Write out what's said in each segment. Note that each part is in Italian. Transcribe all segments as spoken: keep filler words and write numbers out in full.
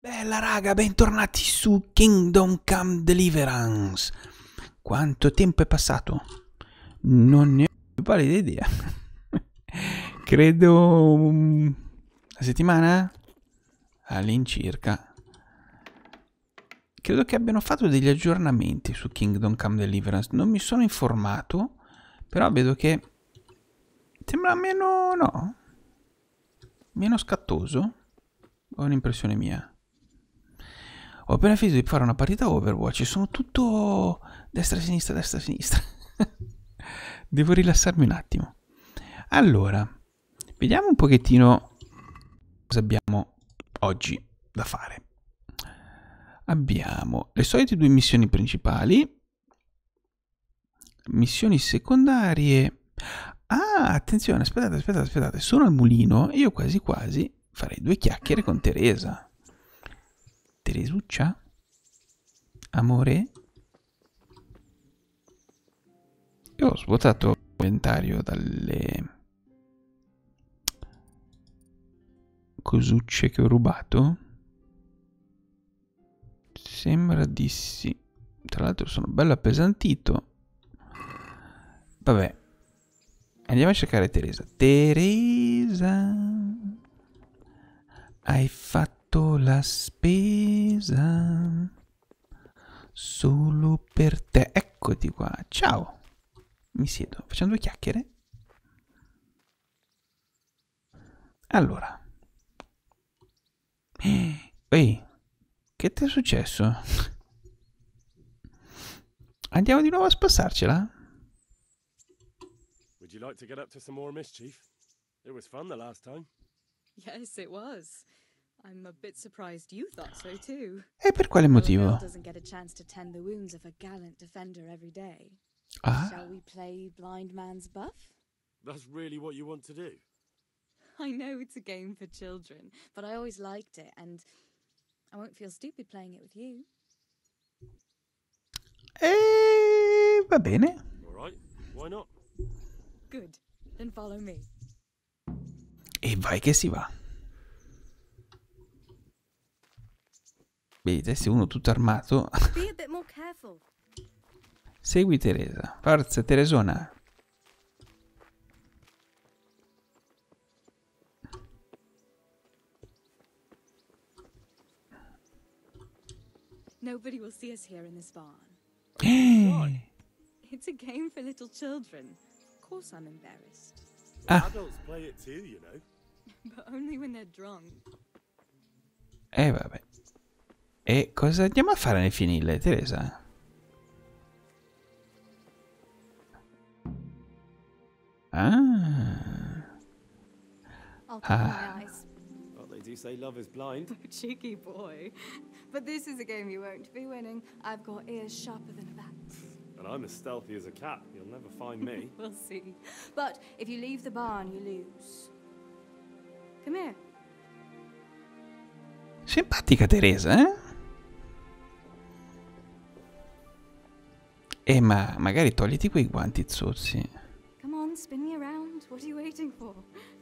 Bella raga, bentornati su Kingdom Come Deliverance. Quanto tempo è passato? Non ne ho valida idea. Credo una settimana all'incirca. Credo che abbiano fatto degli aggiornamenti su Kingdom Come Deliverance. Non mi sono informato, però vedo che sembra meno, no, meno scattoso. Ho un'impressione mia. Ho appena finito di fare una partita Overwatch e sono tutto destra-sinistra, destra-sinistra. Devo rilassarmi un attimo. Allora, vediamo un pochettino cosa abbiamo oggi da fare. Abbiamo le solite due missioni principali, missioni secondarie. Ah, attenzione, aspettate, aspettate, aspettate. Sono al mulino e io quasi quasi farei due chiacchiere con Teresa. Teresuccia? Amore? Io ho svuotato l'inventario dalle cosucce che ho rubato. Sembra di sì. Tra l'altro sono bello appesantito. Vabbè. Andiamo a cercare Teresa. Teresa, hai fatto la spesa solo per te. Eccoti qua. Ciao. Mi siedo. Facciamo due chiacchiere. Allora. Ehi, che ti è successo? Andiamo di nuovo a spassarcela? Would you like to get up to some more mischief? It was fun the last time. Yes, it was. I'm a bit surprised you thought so too. E per quale motivo? Doesn't get a chance to tend the wounds of a gallant defender every day. Ah. Shall we play blind man's buff? That's really what you want to do? I know it's a game for children, but I always liked it, and I won't feel stupid playing it with you. E va bene. All right, why not? Good, then follow me. E vai che si va. Vedete, se uno tutto armato. Be a bit more careful. Segui Teresa. Forza Teresona. Nobody will see us here in this barn. It's a game for little children. Of course I'm embarrassed. Ah. Adults play it too, you know. But only when they're drunk. E vabbè. E cosa andiamo a fare nel finile, Teresa? Ah. I'll cover Ah. my eyes. Well, they do say love is blind. Cheeky boy. But this is a game you won't be winning. I've got ears sharper than a bat's. And I'm as stealthy as a cat. You'll never find me. We'll see. But if you leave the barn, you lose. Come here. Simpatica Teresa, eh? Eh, ma magari togliti quei guanti zozzi. Come on, spin me around. What are you waiting for?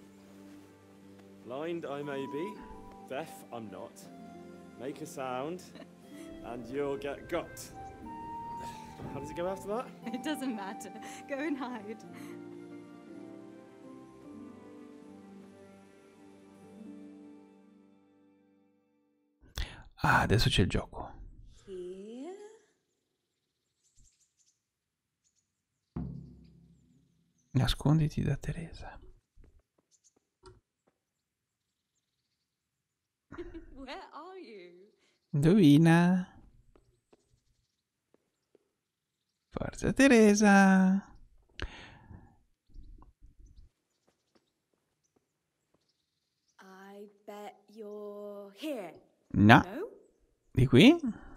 Blind I may be, deaf I'm not. Make a sound, and you'll get got. How does it go after that? It doesn't matter. Go and hide. Ah, adesso c'è il gioco. Here. Nasconditi da Teresa. Where are you? Indovina. Forza Teresa. I bet you're here. No. No? Di qui?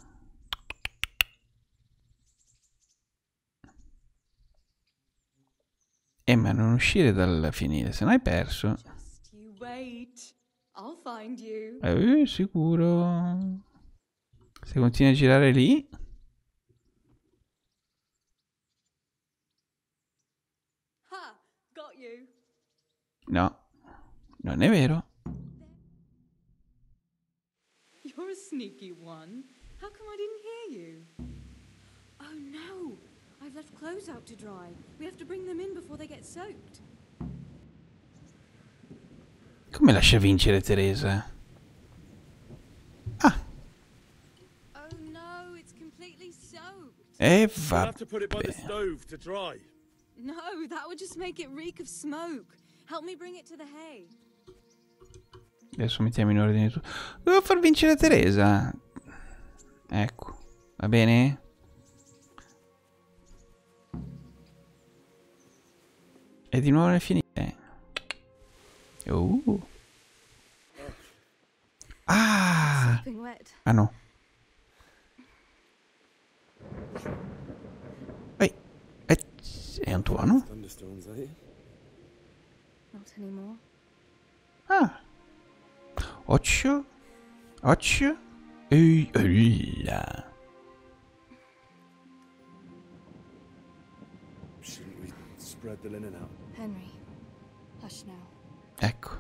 Eh, ma non uscire dal finire, se no hai perso. Just you wait. I'll find you. Eh, sicuro. Se continui a girare lì. Ha! Got you. No, non è vero. You're a sneaky one. How come I didn't hear you? Oh no! I've left clothes out to dry. We have to bring them in before they get soaked. Come lascia vincere Teresa? Ah. Oh no, it's completely soaked. E We'll have to put it by the vabbè. stove to dry. No, that would just make it reek of smoke. Help me bring it to the hay. Adesso mettiamo in ordine tutto. Devo far vincere Teresa. Ecco. Va bene? E di nuovo nel finire. Uh. Ah. Sopping wet. Ah no. Ehi. Eh, è un tuono? Thunderstorms, eh? Not anymore. Ah. Occhio. Occhio. Ehi. Là. Shouldn't we spread the linen out? Henry, hush now. Ecco.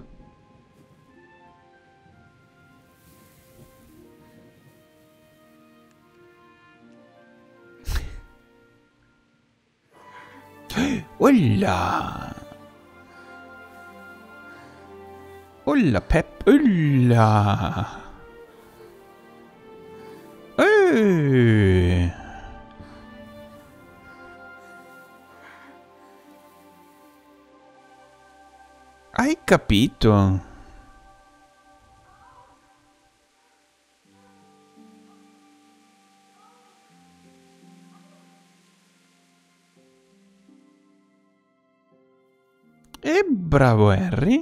Olla! Olla Pep, olla! Eh! Hai capito? E bravo Harry.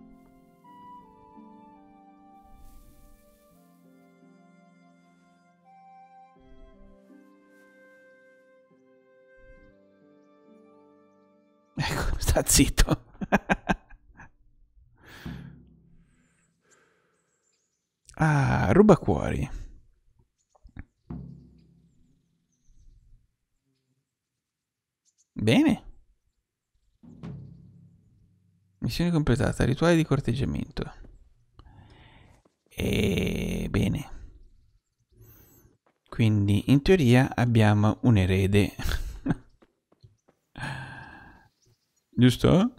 Ecco, sta zitto. Ah, rubacuori. Bene. Missione completata, rituale di corteggiamento. E bene. Quindi in teoria abbiamo un erede. Giusto?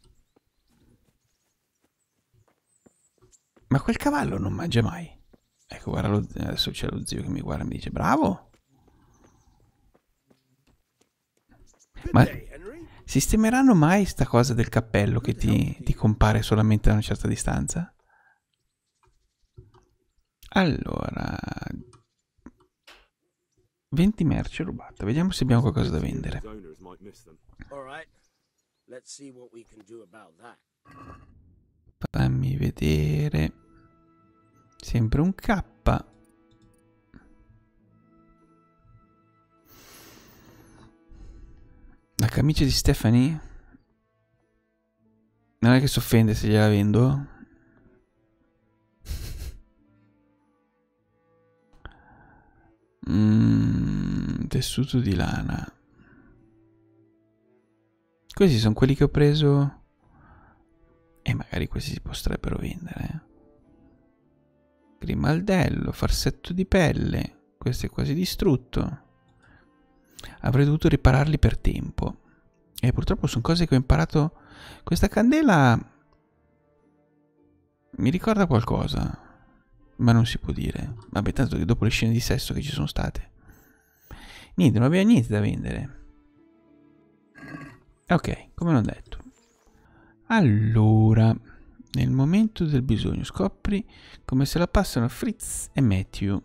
Ma quel cavallo non mangia mai. Ecco, guarda lo, adesso c'è lo zio che mi guarda e mi dice bravo. Ma sistemeranno mai sta cosa del cappello che ti, ti compare solamente a una certa distanza? Allora, venti merce rubata. Vediamo se abbiamo qualcosa da vendere. Fammi vedere. Sempre un K. La camicia di Stephanie? Non è che si offende se gliela vendo? Mm, tessuto di lana. Questi sono quelli che ho preso. E magari questi si potrebbero vendere. Grimaldello, farsetto di pelle. Questo è quasi distrutto. Avrei dovuto ripararli per tempo. E purtroppo sono cose che ho imparato. Questa candela mi ricorda qualcosa. Ma non si può dire. Vabbè, tanto che dopo le scene di sesso che ci sono state. Niente, non abbiamo niente da vendere. Ok, come non detto. Allora, nel momento del bisogno scopri come se la passano Fritz e Matthew.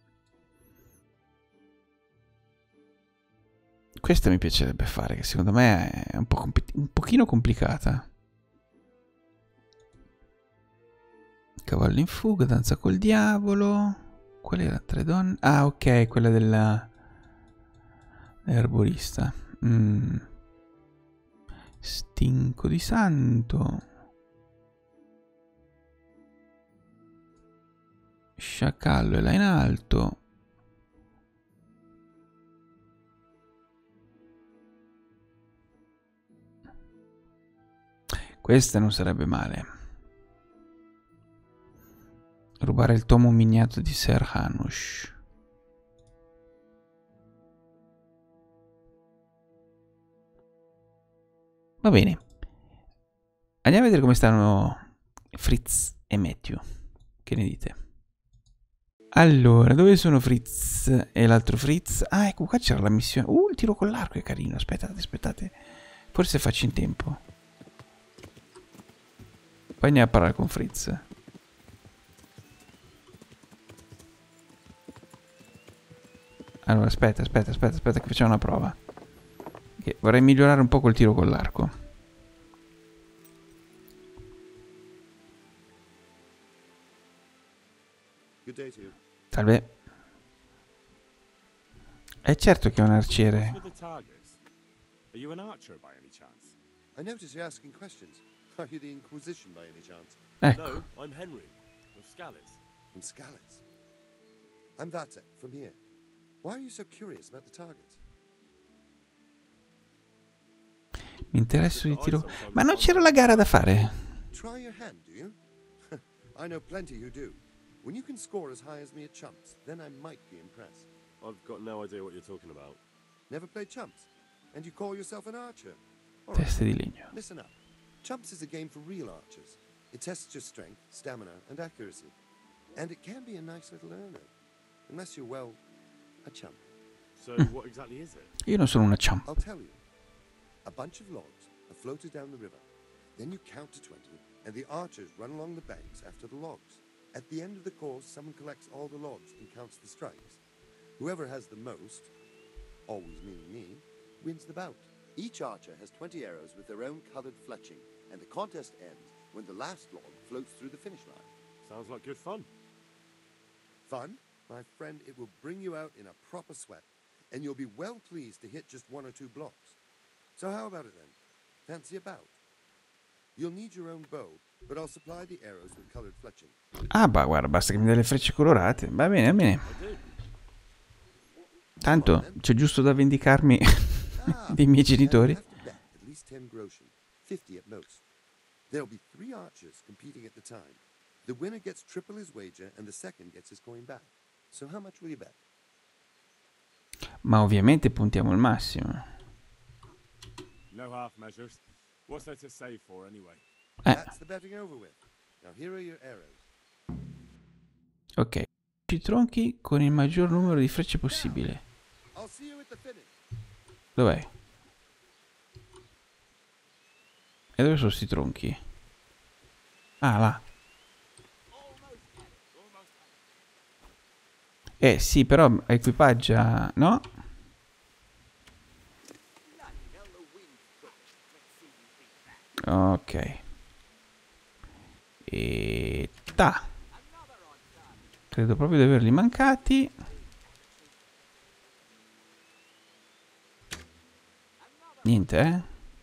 Questa mi piacerebbe fare, che secondo me è un, po un pochino complicata. Cavallo in fuga, danza col diavolo. Quali erano tre donne? Ah, ok, quella della erborista. Mm. Stinco di santo. Sciacallo è là in alto. Questa non sarebbe male. Rubare il tomo miniato di Ser Hanush. Va bene. Andiamo a vedere come stanno Fritz e Matthew. Che ne dite? Allora, dove sono Fritz e l'altro Fritz? Ah, ecco, qua c'era la missione. Uh, il tiro con l'arco è carino. Aspettate, aspettate. Forse faccio in tempo. Poi andiamo a parlare con Fritz. Allora, aspetta, aspetta, aspetta, aspetta che facciamo una prova. Okay, vorrei migliorare un po' col tiro con l'arco. Salve. È certo che è un arciere. Are you an archer by any chance? I notice you're asking questions. Are you the Inquisition by any chance? Ecco. No, I'm Henry of Scallis. From Scallis. I'm Vatek, from here. Why are you so curious about the targets? Mi interessa di tiro. Ma non c'era la gara da fare? Try your hand, do you? I know plenty who do. When you can score as high as me at chumps, then I might be impressed. I've got no idea what you're talking about. Never played chumps? And you call yourself an archer? All right, Teste di legno. listen up. Chumps is a game for real archers. It tests your strength, stamina, and accuracy. And it can be a nice little earner. Unless you're, well, a chump. So what exactly is it? Io non sono una chump. I'll tell you. A bunch of logs are floated down the river. Then you count to twenty, and the archers run along the banks after the logs. At the end of the course, someone collects all the logs and counts the strikes. Whoever has the most, always meaning me, wins the bout. Each archer has twenty arrows with their own colored fletching, and the contest ends when the last log floats through the finish line. Sounds like good fun. Fun? My friend, it will bring you out in a proper sweat, and you'll be well pleased to hit just one or two blocks. So how about it then? Fancy a bout? You'll need your own bow, but I'll supply the arrows with colored fletching. Ah, bah, guarda, basta che mi dai le frecce colorate. Va bene, va bene. Tanto c'è giusto da vendicarmi dei miei genitori. You have to bet at least ten groschen, fifty at most. There'll be three archers competing at the time. The winner gets triple his wager, and the second gets his coin back. So how much will you bet? Ma ovviamente puntiamo il massimo. No half measures. What's there to save for anyway? Eh, That's the betting over with. Now here are your arrows. ok. I tronchi con il maggior numero di frecce possibile. I'll see you at the finish. Dov'è? E dove sono sti tronchi? Ah, là. Eh sì, però equipaggia... No? Ok. E... ta. Credo proprio di averli mancati. Niente, eh?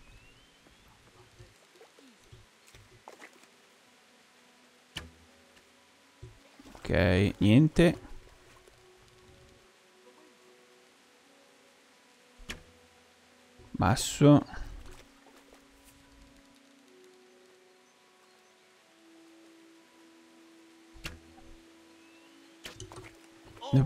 Ok, niente. Basso. No.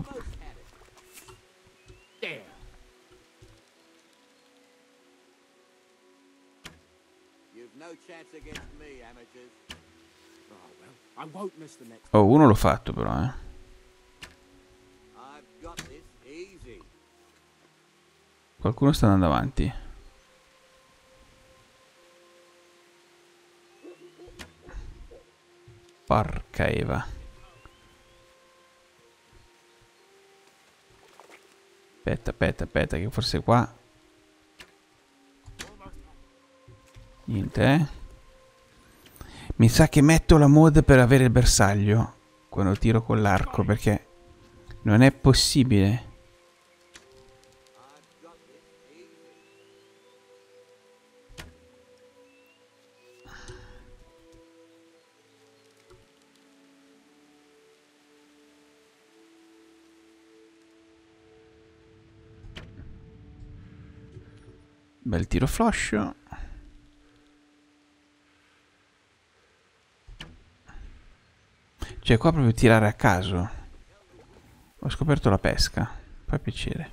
You've no chance against me, amateurs. Oh well, I won't miss the next. Oh, uno l'ho fatto però, eh. I've got this easy. Qualcuno sta andando avanti. Porca Eva. Aspetta, aspetta, aspetta, che forse qua... Niente, eh. Mi sa che metto la mod per avere il bersaglio quando tiro con l'arco, perché non è possibile. I've got this easy. Bel tiro floscio. Cioè qua proprio tirare a caso. Ho scoperto la pesca. Fa piacere.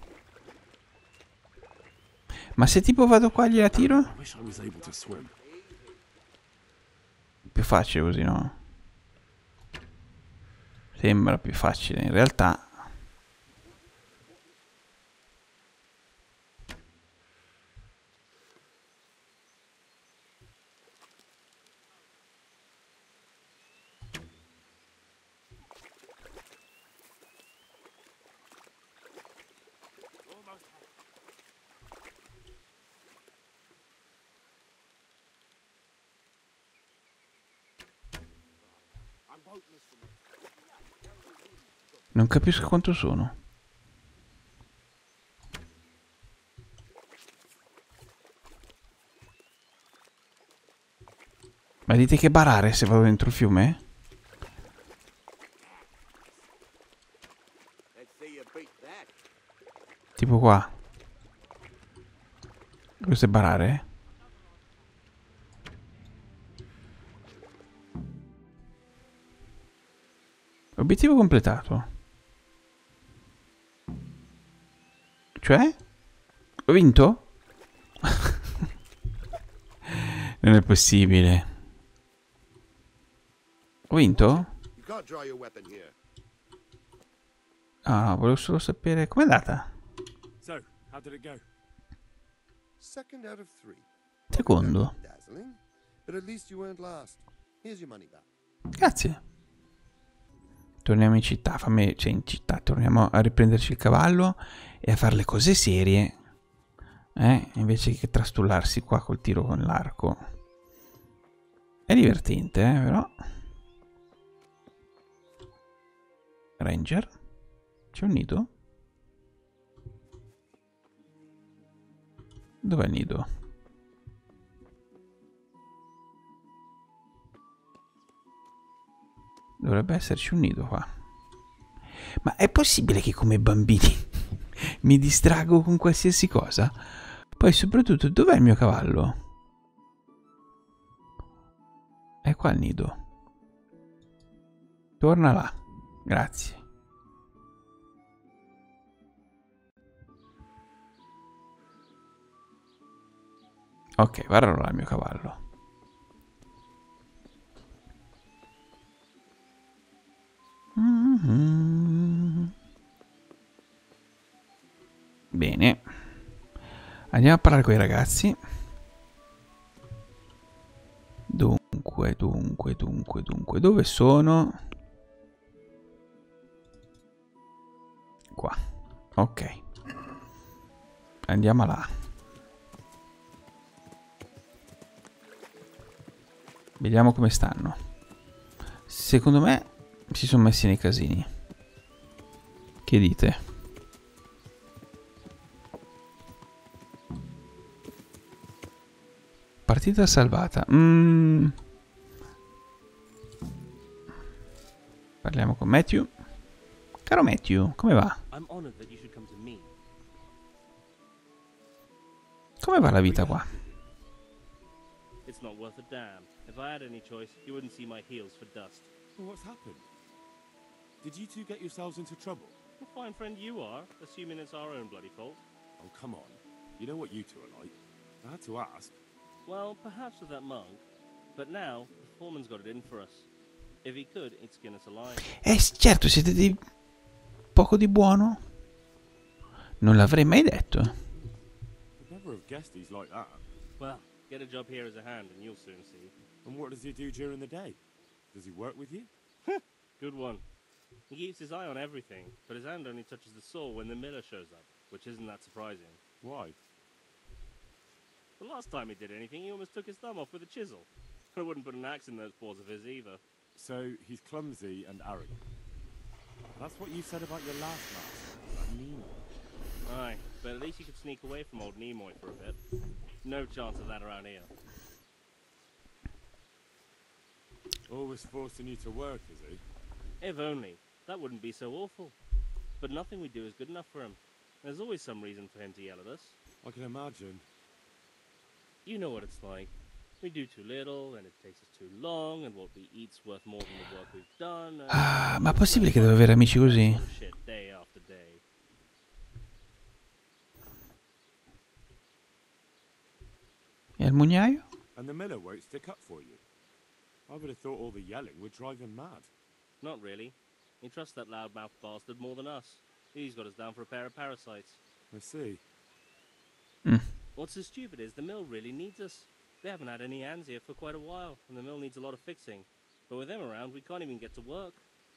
Ma se tipo vado qua e gliela tiro? Più facile così, no? Sembra più facile. In realtà... Non capisco quanto sono. Ma dite che barare se vado dentro il fiume? Tipo qua. Questo è barare? Obiettivo completato. Cioè? Ho vinto? Non è possibile. Ho vinto? Ah, volevo solo sapere com'è andata. So, how did it go? Second out of three. Secondo. Dazzling, but at least you weren't last. Here's your money back. Grazie. Torniamo in città, fammi, cioè in città, torniamo a riprenderci il cavallo e a fare le cose serie, eh? Invece che trastullarsi qua col tiro con l'arco. È divertente, eh, però. Ranger? C'è un nido? Dov'è il nido? Dovrebbe esserci un nido qua. Ma è possibile che come bambini mi distrago con qualsiasi cosa? Poi soprattutto, dov'è il mio cavallo? È qua il nido. Torna là. Grazie. Ok, guardalo là il mio cavallo. Mm-hmm. Bene. Andiamo a parlare con i ragazzi. Dunque, dunque, dunque, dunque. Dove sono? Qua. Ok. Andiamo là. Vediamo come stanno. Secondo me si sono messi nei casini. Che dite? Partita salvata. Mm. Parliamo con Matthew. Caro Matthew, come va? Come va la vita qua? It's not worth a damn. If I had any choice, you wouldn't see my heels for dust. Well, what's happened? Did you two get yourselves into trouble? A fine friend you are, assuming it's our own bloody fault. Oh, come on. You know what you two are like. I had to ask. Well, perhaps with that monk. But now, the foreman's got it in for us. If he could, he'd skin us alive. Eh, certo, siete di poco di buono. Non l'avrei mai detto. I'd never have guessed he's like that. Well, get a job here as a hand and you'll soon see. And what does he do during the day? Does he work with you? Good one. He keeps his eye on everything, but his hand only touches the saw when the miller shows up, which isn't that surprising. Why? The last time he did anything, he almost took his thumb off with a chisel. I wouldn't put an axe in those paws of his either. So he's clumsy and arrogant. That's what you said about your last master, that Nimoy. Aye, but at least you could sneak away from old Nimoy for a bit. No chance of that around here. Always forcing you to work, is he? If only. That wouldn't be so awful. But nothing we do is good enough for him. There's always some reason for him to yell at us. I can imagine. You know what it's like. We do too little, and it takes us too long, and what we eat's worth more than the work we've done. And Ah, ma è possibile che devo avere amici così? shit day after day. E il mugnaio? And the miller won't stick up for you. I would have thought all the yelling would drive him mad. Not really. He trusts that loudmouth bastard more than us. He's got us down for a pair of parasites. I see. What's so stupid is the mill really needs us. They haven't had any hands here for quite a while, and the mill needs a lot of fixing. But with them around, we can't even get to work.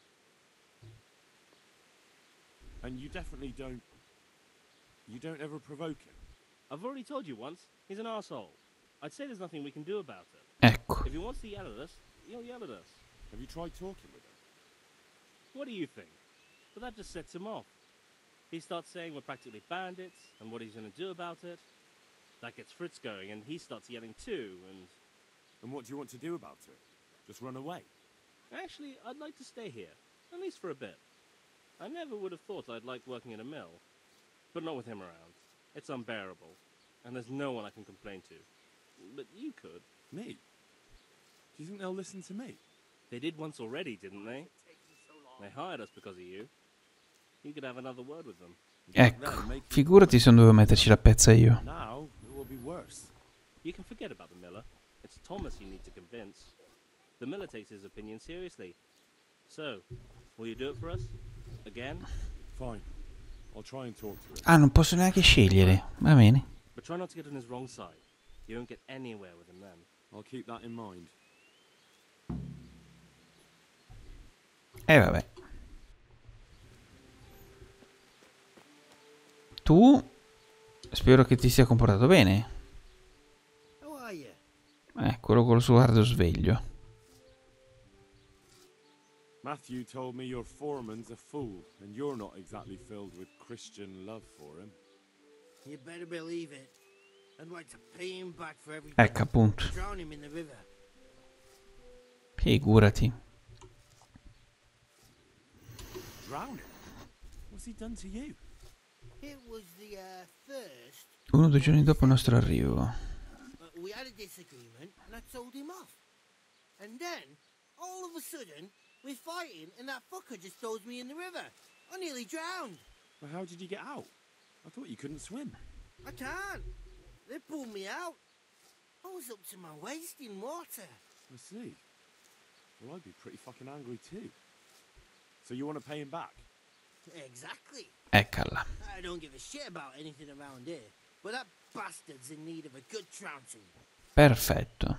And you definitely don't... You don't ever provoke him? I've already told you once, he's an arsehole. I'd say there's nothing we can do about it. Ecco. If he wants to yell at us, he'll yell at us. Have you tried talking with him? What do you think? But that just sets him off. He starts saying we're practically bandits, and what he's going to do about it. That gets Fritz going, and he starts yelling too, and... And what do you want to do about it? Just run away? Actually, I'd like to stay here, at least for a bit. I never would have thought I'd like working in a mill. But not with him around. It's unbearable, and there's no one I can complain to. But you could. Me? Do you think they'll listen to me? They did once already, didn't they? They hired us because of you. You could have another word with them. Ecco. Figurati se non dovevo metterci la pezza io. Now, it will be worse. You can forget about the miller. It's Thomas you need to convince. The miller takes his opinion seriously. So, will you do it for us? Again? Fine. I'll try and talk to him. Ah, non posso neanche scegliere. Va bene. But try not to get on his wrong side. You won't get anywhere with him then. I'll keep that in mind. E vabbè. Tu spero che ti sia comportato bene. How are you? Eh, quello col suo guardo sveglio. Matthew told me your foreman's a fool, and you're not exactly filled with Christian love for him. You better believe it. I'd like to pay him back for everything. Ecco appunto. Drown him in the river. Figurati. Drown him? What's he done to you? It was the uh, first. Uno o due giorni dopo il nostro arrivo. Uh, we had a disagreement, and I told him off. And then, all of a sudden, we're fighting, and that fucker just throws me in the river. I nearly drowned. Well, how did you get out? I thought you couldn't swim. I can't. They pulled me out. I was up to my waist in water. I see. Well, I'd be pretty fucking angry too. So you want to pay him back? Exactly. Eccola. I don't give a shit about anything around here, but that bastard's in need of a good trouncing. Perfetto.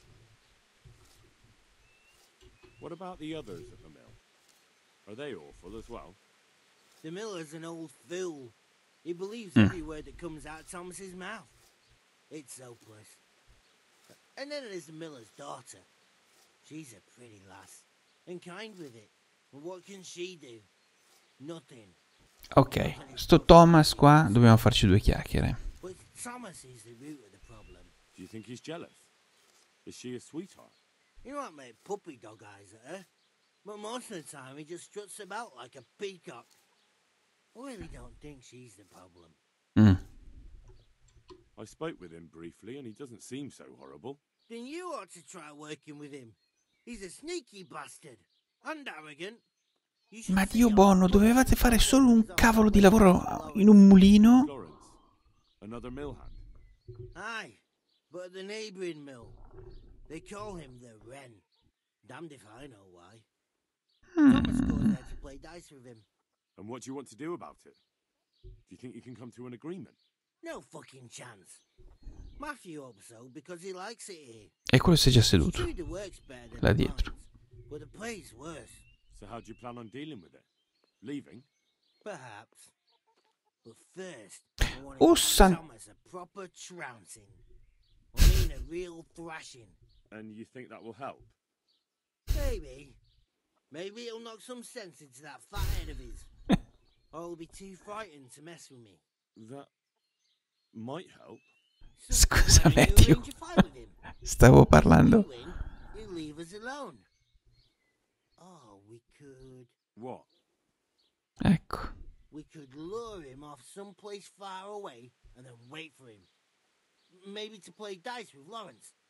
What about the others at the mill? Are they awful as well? The miller's an old fool. He believes Hmm. every word that comes out of Thomas's mouth. It's hopeless. And then there's the miller's daughter. She's a pretty lass, and kind with it. But what can she do? Nothing. Ok, sto Thomas qua dobbiamo farci due chiacchiere. But Thomas is the root of the problem. Do you think he's jealous? Is she a sweetheart? He might make puppy dog eyes at her, but most of the time he just struts about like a peacock. I really don't think she's the problem. Mm. I spoke with him briefly and he doesn't seem so horrible. Then you ought to try working with him. He's a sneaky bastard and arrogant. You should Ma see Dio how buono, much dovevate fare he solo un does cavolo di on lavoro in un mulino? Florence, another mill hand. Aye, but at the neighbouring mill. They call him the Wren. Damned if I know why. Thomas goes there to play dice with him. And what do you want to do about it? Do you think you can come to an agreement? No fucking chance. Matthew hopes so because he likes it here. E quello si è già seduto. Food works better than Là the dietro. mines, but the play's worse. So how do you plan on dealing with it? Leaving? Perhaps. But first, I want Oh, to give son- Thomas a proper trouncing. I mean a real thrashing. And you think that will help? Maybe. Maybe it'll knock some sense into that fat head of his. Or he'll be too frightened to mess with me. That might help. So Scusa, why don't you Matthew. arrange a fight with him? Stavo parlando. You win, you leave us alone. Oh, we could... What? Ecco. We could lure him off someplace far away and then wait for him. Maybe to play dice with Lawrence.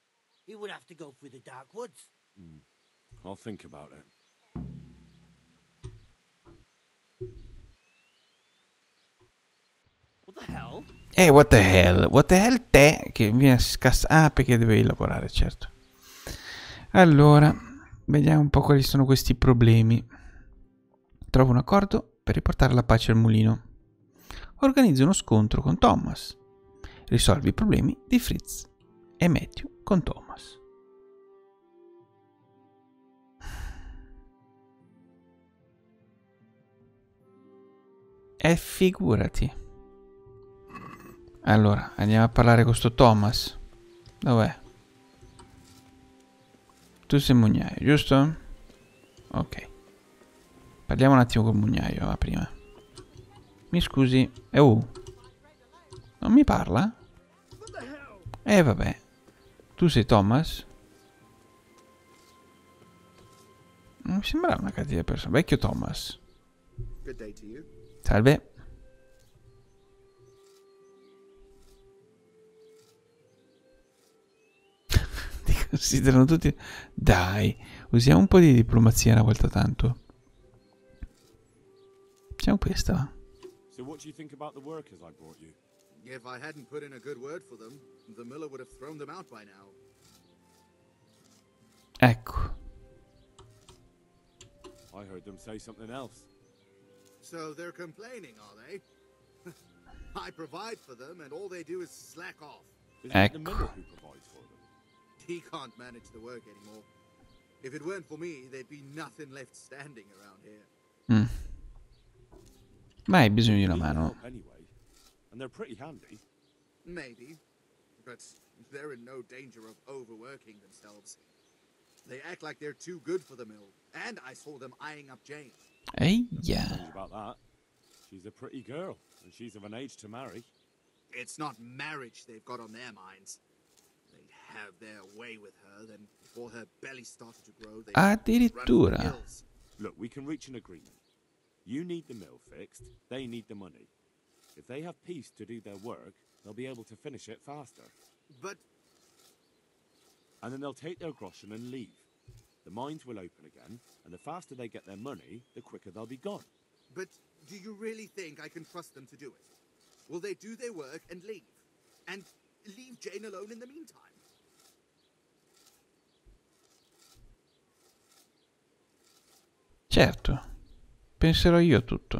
he would have to go through the dark woods. Hmm. I'll think about it. What the hell? Eh, what the hell? What the hell te? Che viene scassato. Ah, perché dovevi lavorare, certo. Allora, vediamo un po' quali sono questi problemi. Trovo un accordo per riportare la pace al mulino. Organizzo uno scontro con Thomas. Risolvi i problemi di Fritz e Matthew con Thomas. E figurati. Allora, andiamo a parlare con sto Thomas. Dov'è? Tu sei mugnaio, giusto? Ok. Parliamo un attimo col mugnaio, va, prima. Mi scusi. Eh, uh. Non mi parla? Eh, vabbè. Tu sei Thomas? Non mi sembra una cattiva persona. Vecchio Thomas. Good day to you. Salve. Ti considerano tutti... Dai, usiamo un po' di diplomazia una volta tanto. Facciamo questa. So what do you think about the workers I brought you? If I hadn't put in a good word for them, the miller would have thrown them out by now. Ecco. I heard them say something else. So they're complaining, are they? I provide for them, and all they do is slack off. Isn't it the Ecco. miller who provides for them? He can't manage the work anymore. If it weren't for me, there'd be nothing left standing around here. Mm. Ma hai bisogno di una Need mano. help anyway, and they're pretty handy. Maybe, but they're in no danger of overworking themselves. They act like they're too good for the mill, and I saw them eyeing up Jane. Eia. Strange about that. She's a pretty girl, and she's of an age to marry. It's not marriage they've got on their minds. They'd have their way with her, then before her belly started to grow, they'd run Addirittura. for the hills. Look, we can reach an agreement. You need the mill fixed, they need the money. If they have peace to do their work, they'll be able to finish it faster. But And then they'll take their groschen and leave. The mines will open again, and the faster they get their money, the quicker they'll be gone. But do you really think I can trust them to do it? Will they do their work and leave? And leave Jane alone in the meantime? Certo. Penserò io a tutto.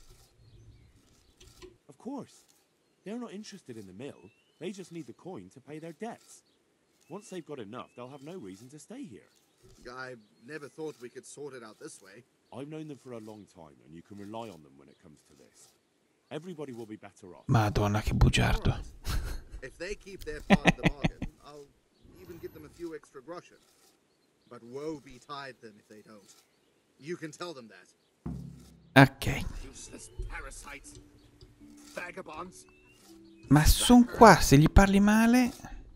Of course. They're not interested in the mill. They just need the coin to pay their debts. Once they've got enough, they'll have no reason to stay here. I never thought we could sort it out this way. I've known them for a long time, and you can rely on them when it comes to this. Everybody will be better off. Madonna, che bugiardo. If they keep their part of the bargain, I'll even give them a few extra groschen. But woe betide them if they don't. You can tell them that. Ok. Useless parasites. Vagabonds. Ma son qua, se gli parli male...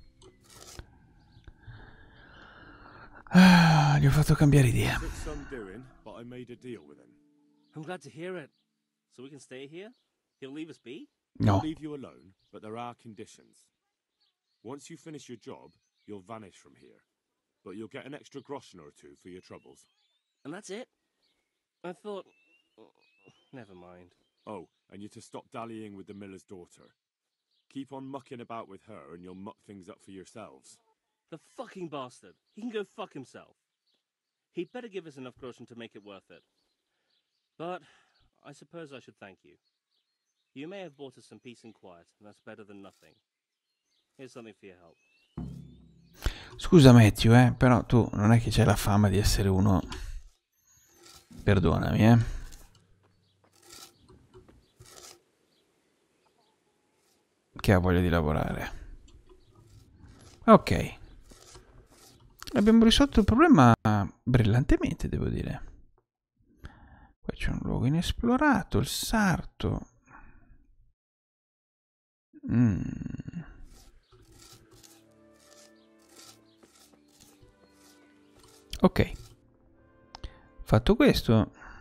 Ah, gli ho fatto cambiare idea. Took some doing, but I made a deal with him. I'm glad to hear it. So we can stay here? He'll leave us be? No. I'll leave you alone, but there are conditions. Once you finish your job, you'll vanish from here. But you'll get an extra groschen or two for your troubles. And that's it? I thought... Never mind. Oh, and you're to stop dallying with the miller's daughter. Keep on mucking about with her and you'll muck things up for yourselves. The fucking bastard. He can go fuck himself. He'd better give us enough groschen to make it worth it. But I suppose I should thank you. You may have bought us some peace and quiet, and that's better than nothing. Here's something for your help. Scusa Matthew, eh, però tu non è che c'hai la fama di essere uno... Perdonami, eh. Che ha voglia di lavorare. Ok. Abbiamo risolto il problema brillantemente, devo dire. Qua c'è un luogo inesplorato, il sarto. Mm. Ok. Fatto questo.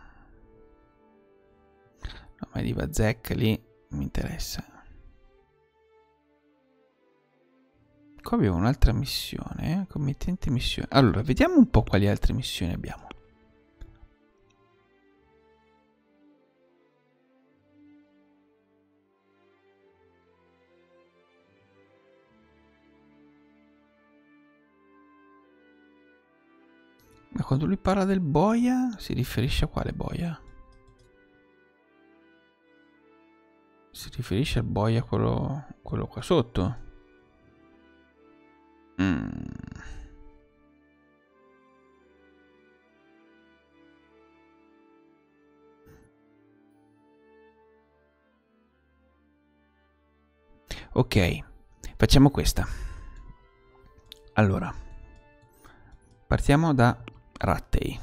No, ma di Vazek lì mi interessa. qua abbiamo un'altra missione. Committente missione. Allora, vediamo un po' quali altre missioni abbiamo. Ma quando lui parla del boia, si riferisce a quale boia? Si riferisce al boia quello, quello qua sotto? Mm. Ok, facciamo questa. Allora, partiamo da Rattay.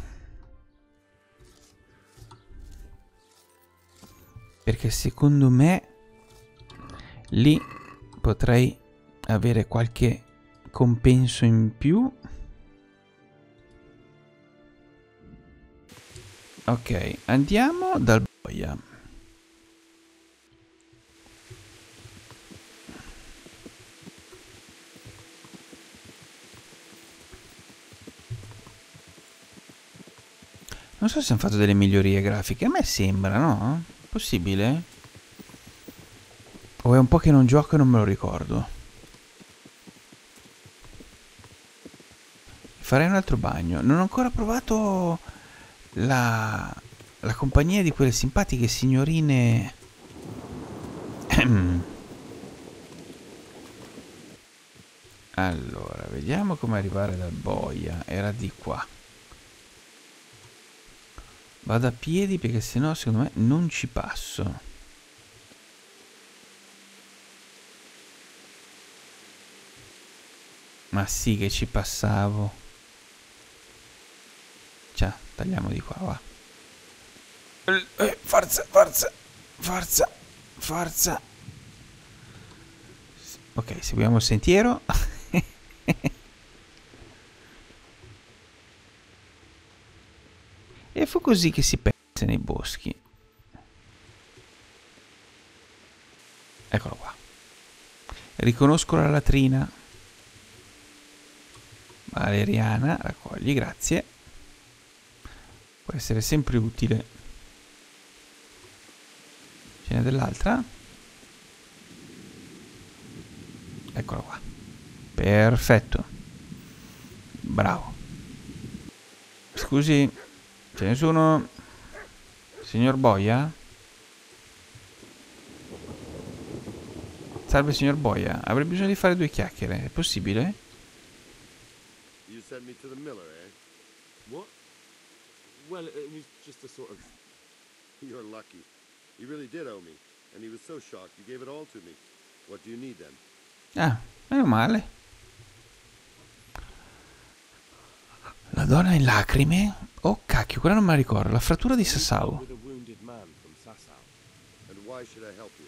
Perché secondo me lì potrei avere qualche compenso in più. Ok, andiamo dal boia. Non so se hanno fatto delle migliorie grafiche, a me sembra, no? Possibile? O è un po' che non gioco e non me lo ricordo. Farei un altro bagno. Non ho ancora provato la, la compagnia di quelle simpatiche signorine. Allora, vediamo come arrivare dal boia. Era di qua. Vado a piedi perché sennò secondo me non ci passo. Ma sì che ci passavo. Ciao, tagliamo di qua, va. Eh, forza, forza, forza, forza. Ok, seguiamo il sentiero. E fu così che si perse nei boschi. Eccolo qua. Riconosco la latrina. Valeriana, raccogli, grazie. Può essere sempre utile. Ce n'è dell'altra? Eccola qua. Perfetto. Bravo. Scusi, ce ne sono? Signor Boia? Salve signor Boia, avrei bisogno di fare due chiacchiere, è possibile? You sent me to the miller, eh? What? Well, it was just a sort of... You're lucky. He really did owe me, and he was so shocked you gave it all to me. What do you need then? Ah, meno male. La donna in lacrime? Oh cacchio, quella non me la ricordo. La frattura di Sasau. With a wounded man from Sasau. And why should I help you?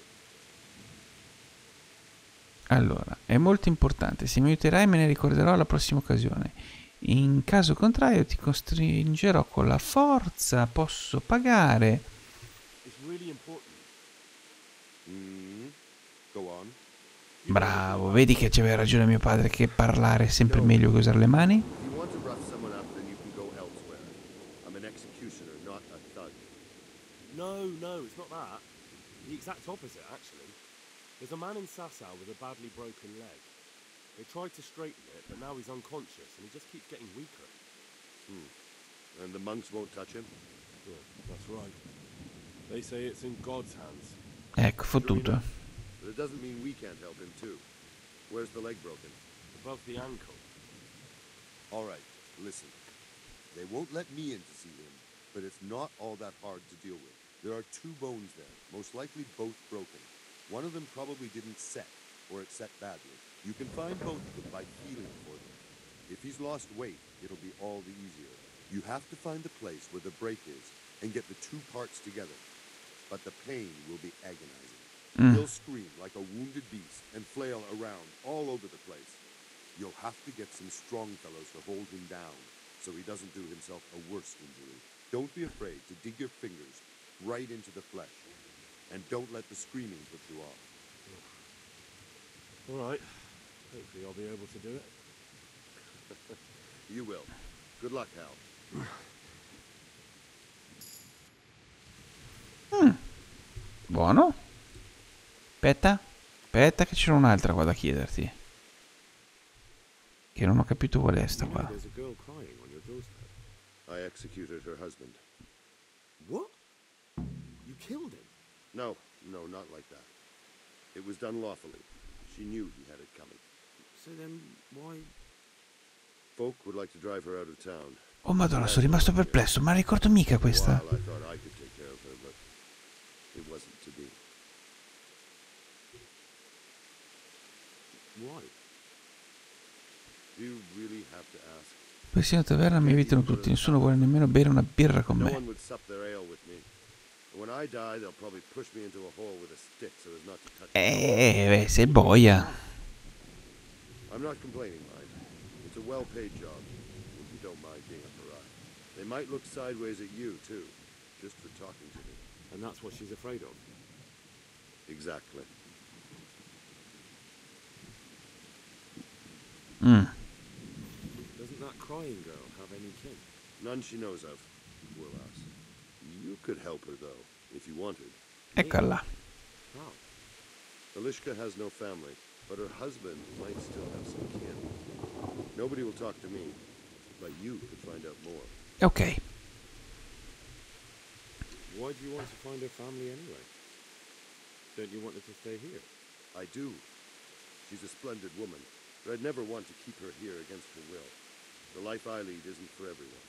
Allora, è molto importante. Se mi aiuterai me ne ricorderò alla prossima occasione. In caso contrario ti costringerò con la forza. Posso pagare. It's really important. Mm-hmm. Go on. Bravo, vedi che c'aveva ragione mio padre che parlare è sempre meglio che usare le mani? If you want to rough someone up, then you can go elsewhere. I'm an executioner, not a thug. No, no, it's not that. The exact opposite, actually. There's a man in Sasau with a badly broken leg. They tried to straighten it, but now he's unconscious and he just keeps getting weaker. Hmm. And the monks won't touch him? Yeah, that's right. They say it's in God's hands. Ecco, fottuto. But it doesn't mean we can't help him too. Where's the leg broken? Above the ankle. All right, listen. They won't let me in to see him, but it's not all that hard to deal with. There are two bones there, most likely both broken. One of them probably didn't set, or it set badly. You can find both of them by feeling for them. If he's lost weight, it'll be all the easier. You have to find the place where the break is and get the two parts together. But the pain will be agonizing. Mm. He'll scream like a wounded beast and flail around all over the place. You'll have to get some strong fellows to hold him down so he doesn't do himself a worse injury. Don't be afraid to dig your fingers right into the flesh. And don't let the screaming put you off. All right. Hopefully I'll be able to do it. You will. Good luck, Hal. Mm. Buono. Aspetta. Aspetta che c'era un'altra qua da chiederti. Che non ho capito qual è sta qua. There's a girl crying on your doorstep. I executed her husband. What? You killed him? No, no, not like that. It was done lawfully. She knew he had it coming. So then why... Folk would like to drive her out of town. Oh madonna, sono rimasto perplesso, ma ricordo mica questa. While I thought I could take care of her, but it wasn't to be. Why? Do you really have to ask? Persino a taverna mi evitano tutti, nessuno vuole nemmeno bere una birra con No me. one would sup their ale with me. And when I die, they'll probably push me into a hole with a stick so as not to touch me. Eh, beh, sei boia. I'm not complaining, mind. It's a well-paid job, if you don't mind being a pariah. They might look sideways at you, too, just for talking to me. And that's what she's afraid of? Exactly. Mm. Doesn't that crying girl have any kin? None she knows of, poor lass. You could help her, though, if you wanted. Eccola. How? Alishka has no family, but her husband might still have some kin. Nobody will talk to me, but you could find out more. Ok. Why do you want to find her family anyway? Don't you want her to stay here? I do. She's a splendid woman, but I'd never want to keep her here against her will. The life I lead isn't for everyone.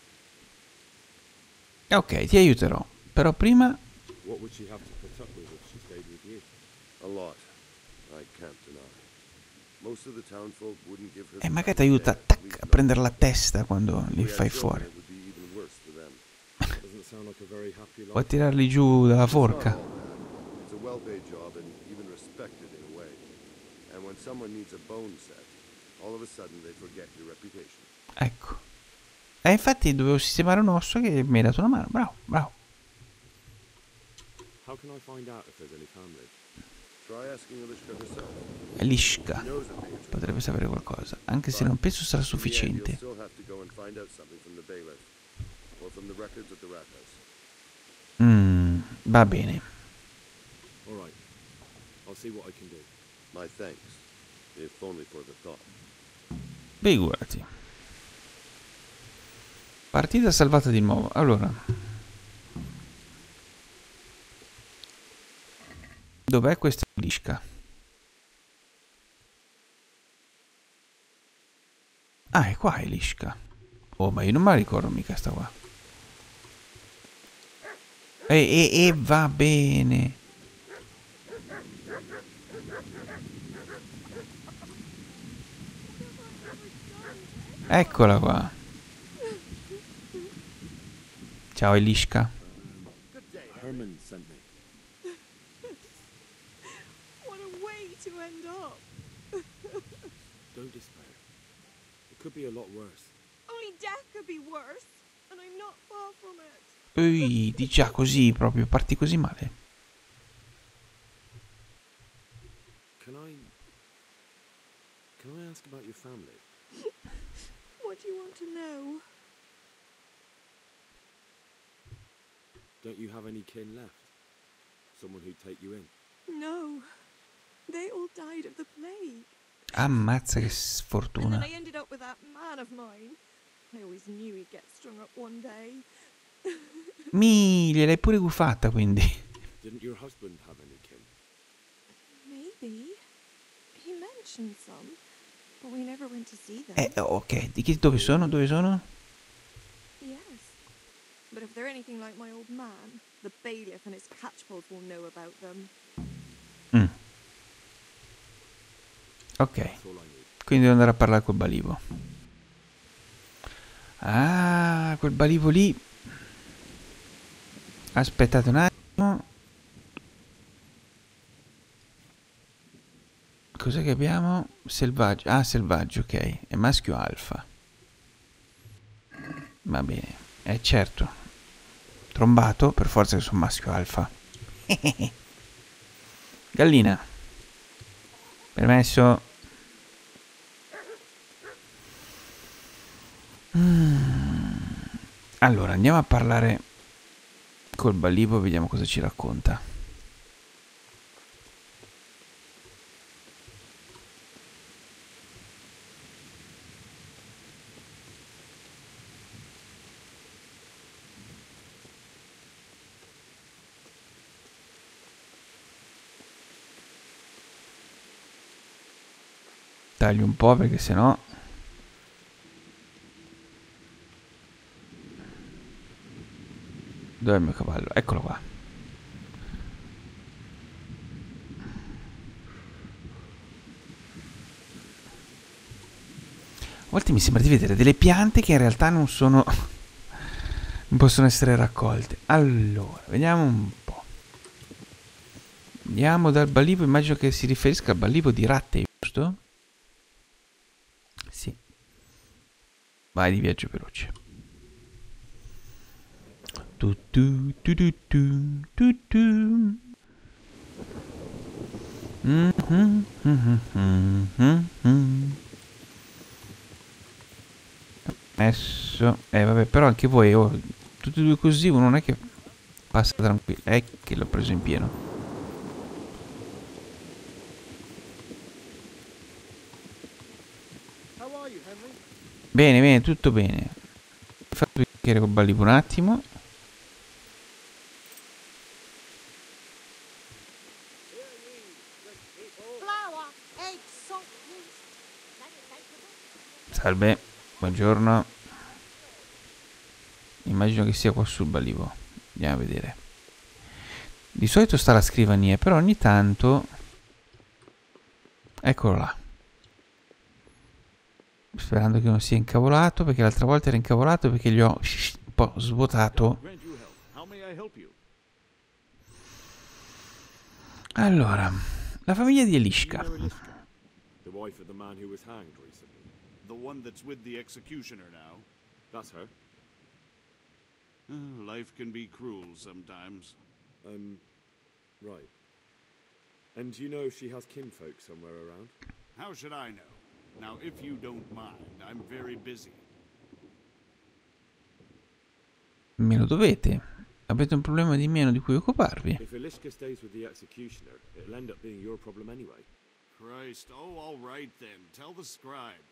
Ok, ti aiuterò. Però prima... What would she have to put up with if she stayed with you? A lot. I can't deny. Most of the townfolk wouldn't give her... E magari ti aiuta tac, a prendere la testa quando li fai fuori. It would be even worse for them. Doesn't sound like a very happy life. Puoi tirarli giù dalla forca. It's a well-paid job and even respected in a way. And when someone needs a bone set, all of a sudden they forget your reputation. Ecco. E infatti dovevo sistemare un osso che mi hai dato una mano. Bravo, bravo. How can I find out if there's any family? Try asking Alishka herself. Lishka She knows of the potrebbe sapere qualcosa, anche se non penso sarà sufficiente. You'll still have to go and find out something from the bailiff or from the records at the rat house. Mm, va bene. All right. I'll see what I can do. My thanks, if only for the thought. Figurati. Partita salvata di nuovo. Allora. Dov'è questa Lishka? Ah, è qua Lishka. Oh, ma io non me la ricordo mica sta qua. E, e, e va bene. Eccola qua. Ciao Lishka. Herman sent me. What a way to end up. Don't despair. It could be a lot worse. Only death could be worse, and I'm not far from it. Ui, di già così proprio, parti così male. Can I... Can I ask about your family? What do you want to know? Don't you have any kin left? Someone who'd take you in? No. They all died of the plague. Ammazza che And sfortuna. then I ended up with that man of mine. I always knew he'd get strung up one day. Mi, gliel'hai pure guffata quindi. Didn't your husband have any kin? Maybe. He mentioned some, but we never went to see them. Eh, ok, di chi, dove sono? Dove sono? Yes. But if they're anything like my old man, the bailiff and his catchpolls will know about them. Mm. Ok, That's all I need. quindi devo andare a parlare col balivo. Ah, quel balivo lì. Aspettate un attimo. Cos'è che abbiamo? Selvaggio. Ah, selvaggio, ok. È maschio alfa. Va bene. Eh certo. Trombato, per forza che sono maschio alfa. Gallina. Permesso. Mm. Allora, andiamo a parlare col Balivo e vediamo cosa ci racconta. Taglio un po' perché sennò... Dov'è il mio cavallo? Eccolo qua. A volte mi sembra di vedere delle piante che in realtà non sono... non possono essere raccolte. Allora, vediamo un po'. Andiamo dal Balivo, immagino che si riferisca al Balivo di Rattay, giusto? Sì. Vai di viaggio veloce. Tu tu tu tu tu tu tu. Mm -hmm, mm -hmm, mm -hmm. Adesso, eh vabbè, però anche voi, oh, tutti e due così, uno non è che passa tranquillo, è che l'ho preso in pieno. Bene, bene, tutto bene. Fatto chiacchiere col Balivo un attimo. Salve, buongiorno. Immagino che sia qua sul Balivo. Andiamo a vedere. Di solito sta alla scrivania, però ogni tanto... Eccolo là. Sperando che non sia incavolato, perché l'altra volta era incavolato perché gli ho un po' svuotato. Allora, la famiglia di Elishka. The wife of the man who was hanged recently. The one that's with the executioner now. That's her. Uh, life can be cruel sometimes. Um, right. And you know she has kinfolk somewhere around? How should I know? Now, if you don't mind, I'm very busy. Me lo dovete. Avete un problema di meno di cui occuparvi. If Elishka stays with the executioner, it'll end up being your problem anyway. Christ, oh, all right then. Tell the scribe.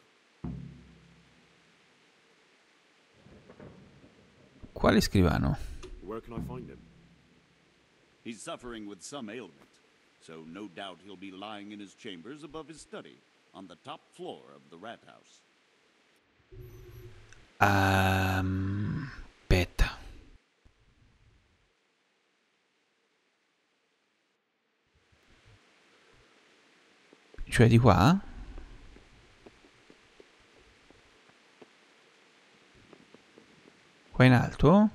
Quale scrivano? Where can I find him? He's suffering with some ailment, so no doubt he'll be lying in his chambers above his study, on the top floor of the rat house. Um, aspetta. Cioè di qua? Qua in alto?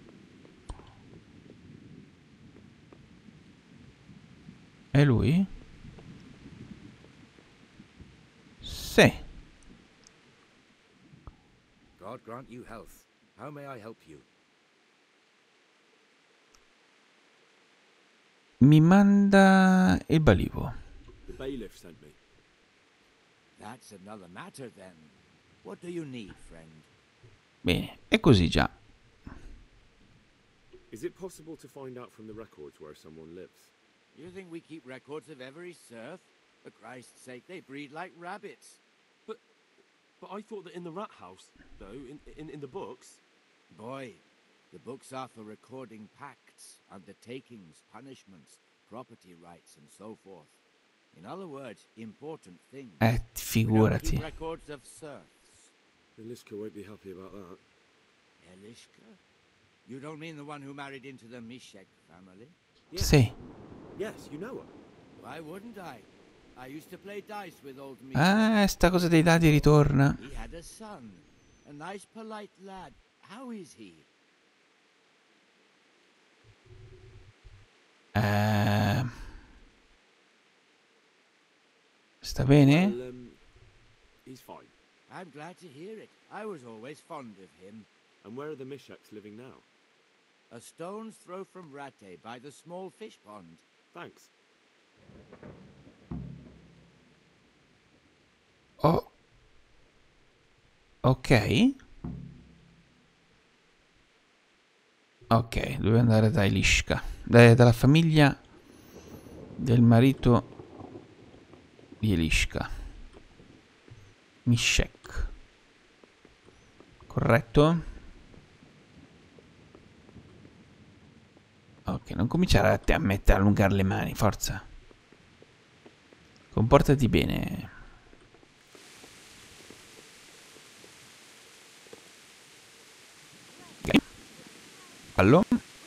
È lui? Sì. God grant you health. How may I help you? Mi manda il Balivo. The bailiff sent me. That's another matter then. What do you need, friend? Bene, è così già. Is it possible to find out from the records where someone lives? You think we keep records of every serf? For Christ's sake, they breed like rabbits. But, but I thought that in the rat house, though, in, in, in the books... Boy, the books are for recording pacts, undertakings, punishments, property rights, and so forth. In other words, important things. Eh, We don't figurati. keep records of serfs. Elishka won't be happy about that. Elishka? You don't mean the one who married into the Mishek family? Yes. Sì. Yes, you know her. Why wouldn't I? I used to play dice with old Mishek. Ah, sta cosa dei dadi ritorna. He had a son, a nice, polite lad. How is he? Eh, sta bene? Well, um, he's fine. I'm glad to hear it. I was always fond of him. And where are the Misheks living now? A stone's throw from Rattay by the small fish pond. Thanks. Oh. Ok. Ok, dove andare da Elishka? Da, dalla famiglia del marito di Elishka. Mishek. Corretto? Ok, non cominciare a te a mettere a allungare le mani, forza. Comportati bene. Ok. Fallo.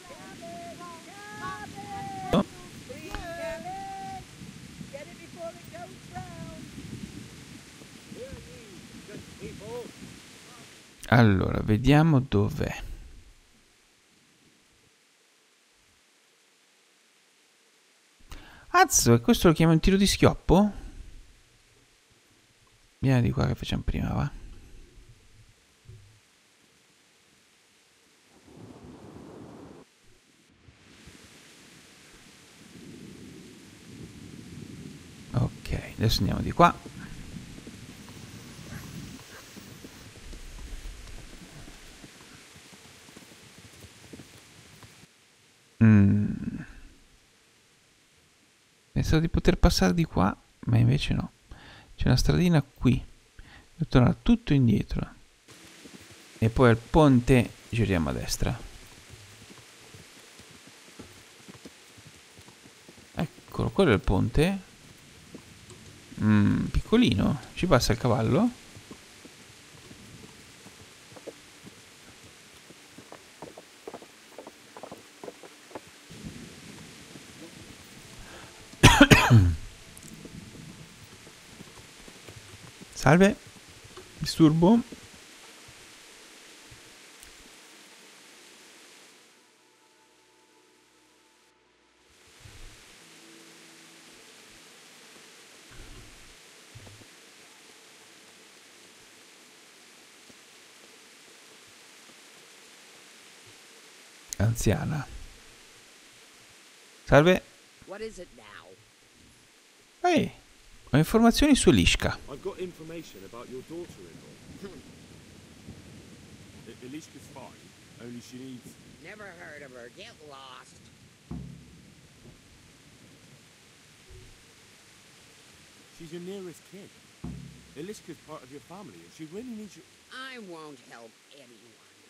Allora, vediamo dov'è. Azzo, e questo lo chiama un tiro di schioppo? Vieni di qua che facciamo prima, va? Ok, adesso andiamo di qua. Mm. Pensavo di poter passare di qua, ma invece no. C'è una stradina qui. Devo tornare tutto indietro. E poi al ponte giriamo a destra. Eccolo, quello è il ponte. Mm, piccolino. Ci passa il cavallo? Salve. Disturbo. Anziana. Salve. What is it now? Ehi, ho informazioni su Elishka. I've got information about your daughter-in-law. I- Elishka's fine, only she needs... Never heard of her. Get lost. She's your nearest kin. Elishka's part of your family, and she really needs you... I won't help anyone.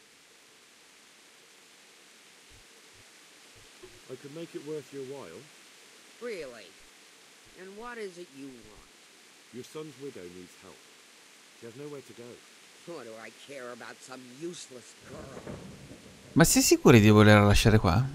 I could make it worth your while. Really? And what is it you want? Your son's widow needs help. She has nowhere to go. What do I care about some useless girl? Ma sei sicuri di volerla lasciare qua?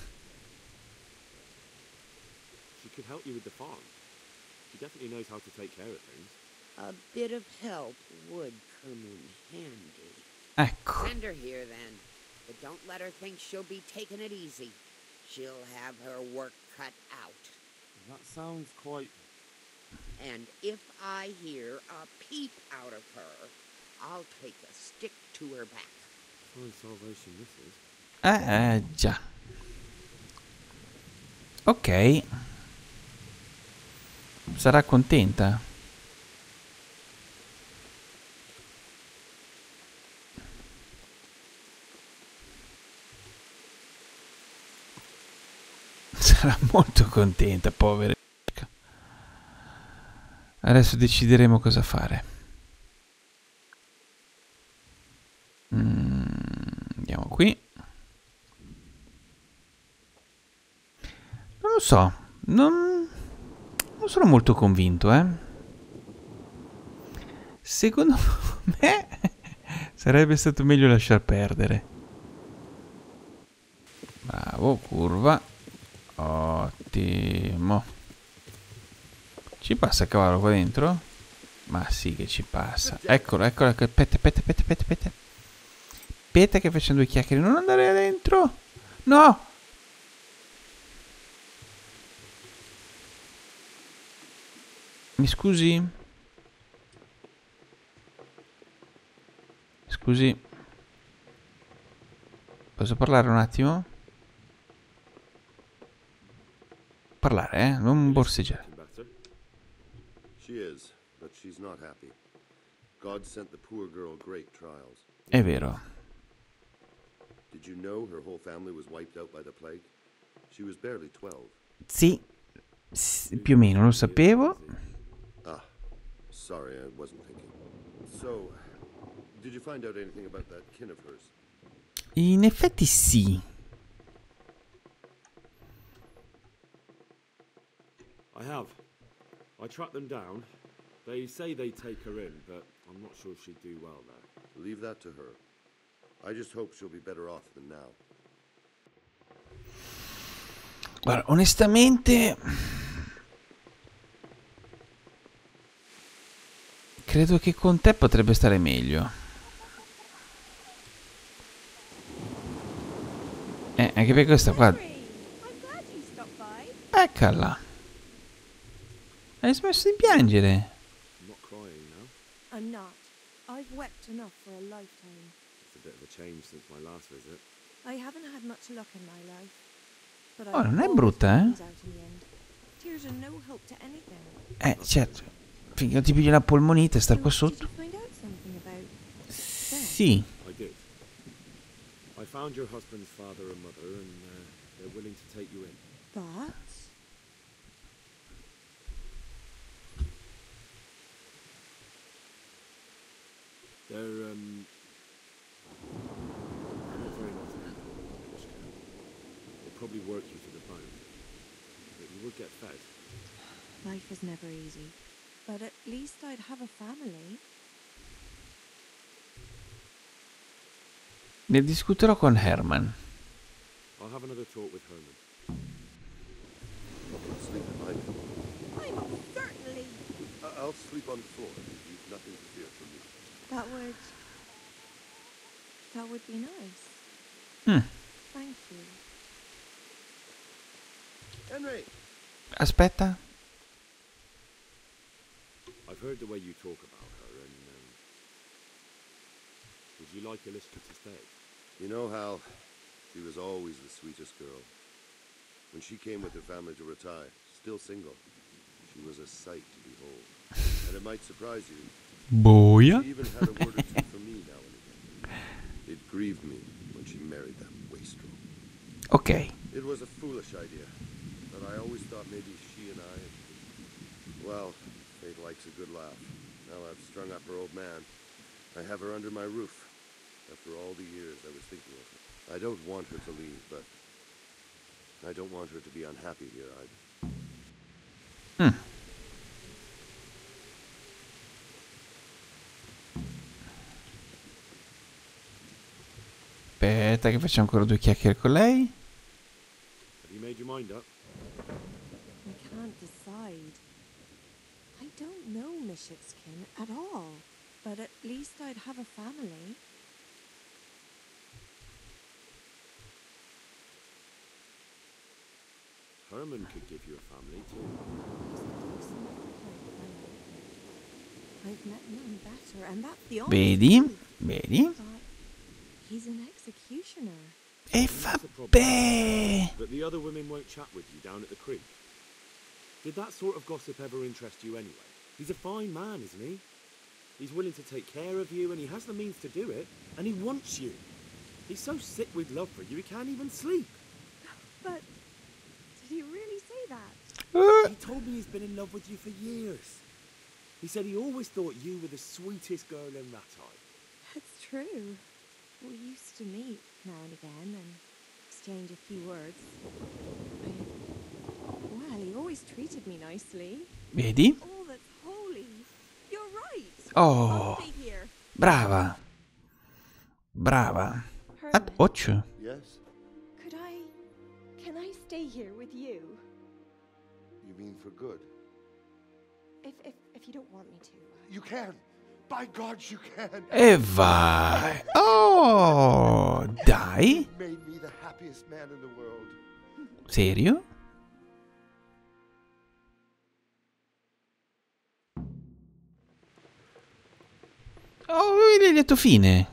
She could help you with the farm. She definitely knows how to take care of things. A bit of help would come in handy. Ecco. Send her here then, but don't let her think she'll be taking it easy. She'll have her work cut out. That sounds quite... And if I hear a peep out of her, I'll take a stick to her back. Fine salvation this is. Eh, eh, già. Ok. Sarà contenta. Sarà molto contenta, povera. Adesso decideremo cosa fare. Mm, andiamo qui. Non lo so. Non, non sono molto convinto, eh. Secondo me sarebbe stato meglio lasciar perdere. Bravo, curva. Ottimo. Ci passa il cavallo qua dentro? Ma sì che ci passa. Eccolo, eccolo, eccolo. Aspetta, aspetta, aspetta, aspetta, aspetta. Aspetta che facciamo due chiacchiere. Non andare dentro. No! Mi scusi? Scusi. Posso parlare un attimo? Parlare, eh? Non borseggiare. She is, but she's not happy. God sent the poor girl great trials. È vero. Did you know her whole family was wiped out by the plague? She was barely twelve. Sì, S- più o meno lo sapevo. Ah, sorry, I wasn't thinking. So, did you find out anything about that kin of hers? In effetti sì. I have. I tracked them down. They say they take her in, but I'm not sure she'd do well there. Leave that to her. I just hope she'll be better off than now. Guarda, onestamente credo che con te potrebbe stare meglio. Eh, anche per questa qua. Eccola. Hai smesso di piangere. I'm not crying now. I'm not. I've wept enough for a lifetime. It's a bit of a change since my last visit. I haven't had much luck in my life. But Oh, non è always brutta, eh? comes out in the end. Tears are no help to anything. Eh, certo. Finché non ti pigli una polmonite, sta qua So, sotto. Did you find out something about Sì. I did. I found your husband's father and mother, and uh, they're willing to take you in. But They're, um... they're not very nice people, Mishka. They'll probably work you to the bone. But you would get fed. life is never easy. But at least I'd have a family. Ne discuterò con Herman. I'll have another talk with Herman. Sleep in my bed. I'm certainly... I- I'll sleep on the floor. You've nothing to fear from me. That would... That would be nice. Hmm. Thank you. Henry! Aspetta. I've heard the way you talk about her, and um, would you like Elizabeth to stay? You know, Hal, she was always the sweetest girl. When she came with her family to retire, still single, she was a sight to behold. And it might surprise you, Boia. she even had a word or two for me now and again. It grieved me when she married that wastrel. Ok. It was a foolish idea, but I always thought maybe she and I... Well, fate likes a good laugh. Now I've strung up her old man. I have her under my roof. After all the years I was thinking of her. I don't want her to leave, but I don't want her to be unhappy here either. Hmm. Aspetta che faccio ancora due chiacchiere con lei. Have you made your mind up? I can't decide. I don't know Mishitskin at all. But at least I'd have a family. Herman could give you a family too. I've met none better, and that's the honest Vedi? truth. Vedi? But he's an executioner. E vabbè. But the other women won't chat with you down at the creek. Did that sort of gossip ever interest you anyway? He's a fine man, isn't he? He's willing to take care of you, and he has the means to do it, and he wants you. He's so sick with love for you, he can't even sleep. But did he really say that? Uh, He told me he's been in love with you for years. He said he always thought you were the sweetest girl in Rattay. That's true. We used to meet now and again and exchange a few words. I, well, he always treated me nicely. Vedi? All that's holy. You're right. Oh. I'll stay here. Brava. Brava. At Herman, occhio. Yes? could I... Can I stay here with you? You mean for good? If, if, if you don't want me to. You can! By God, you can! E vai. Oh, dai. You made me the happiest man in the world. Serio? Oh, vedi il lieto fine.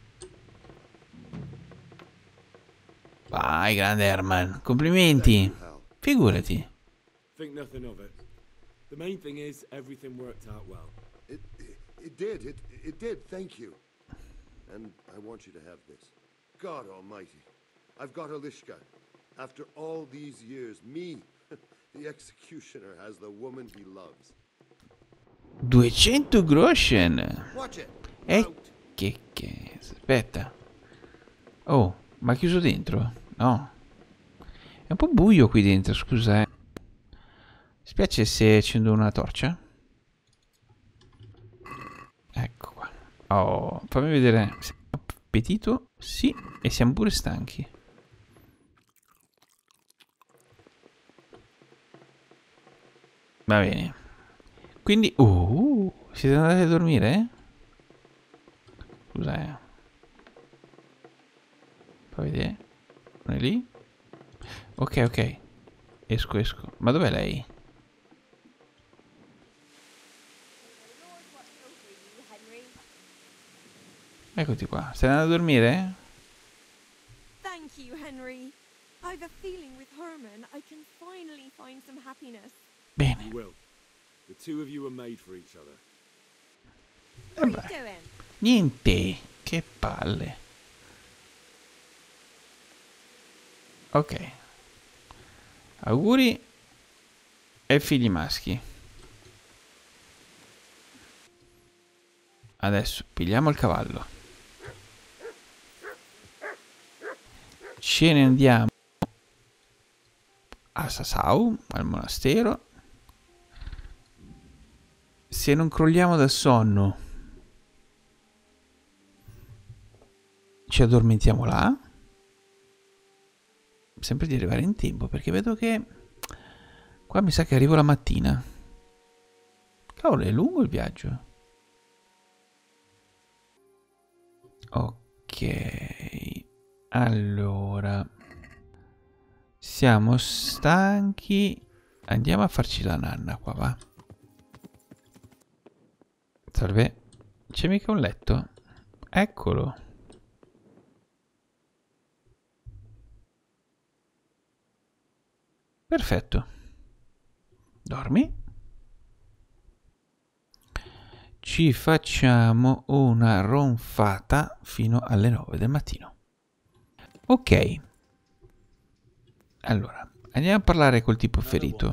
Vai, grande Herman. Complimenti. Hal. Figurati. Think nothing of it. The main thing is everything worked out well. It, it, it did. It, it did. Thank you. And I want you to have this. God almighty. I've got Alishka. After all these years, me, the executioner, has the woman he loves. duecento groschen. Watch it. E che che... Aspetta. Oh, ma è chiuso dentro? No. È un po' buio qui dentro, scusa. Eh. Spiace se accendo una torcia. Ecco qua. Oh, fammi vedere. Appetito? Sì, e siamo pure stanchi. Va bene. Quindi... Uh, siete andati a dormire? Scusa, eh. Fai vedere. Non è lì? Ok, ok. Esco, esco. Ma dov'è lei? Eccoti qua. Stai andando a dormire? Thank you, Henry. I've a feeling with Herman I can finally find some happiness. Bene. You will. The two of you are made for each other. What are you doing? Niente. Che palle. Ok. Auguri. E figli maschi. Adesso pigliamo il cavallo. Ce ne andiamo a Sasau, al monastero. Se non crolliamo dal sonno, ci addormentiamo là. Sempre di arrivare in tempo, perché vedo che qua mi sa che arrivo la mattina. Cavolo, è lungo il viaggio. Ok. Allora, siamo stanchi. Andiamo a farci la nanna qua, va. Salve. C'è mica un letto? Eccolo. Perfetto. Dormi. Ci facciamo una ronfata fino alle nove del mattino. Ok. Allora, andiamo a parlare col tipo ferito.